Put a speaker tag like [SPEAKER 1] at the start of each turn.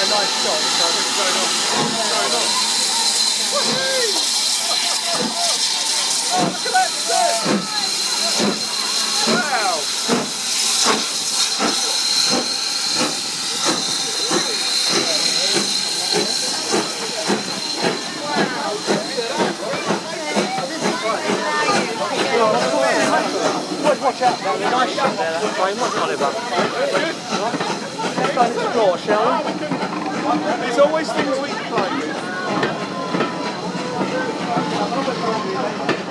[SPEAKER 1] nice shot. What's going on? Oh, look at that set! Wow! Watch out there, there's a nice shot there, that frame, wasn't Oliver? Let's go and explore, shall we? There's always things we can play with.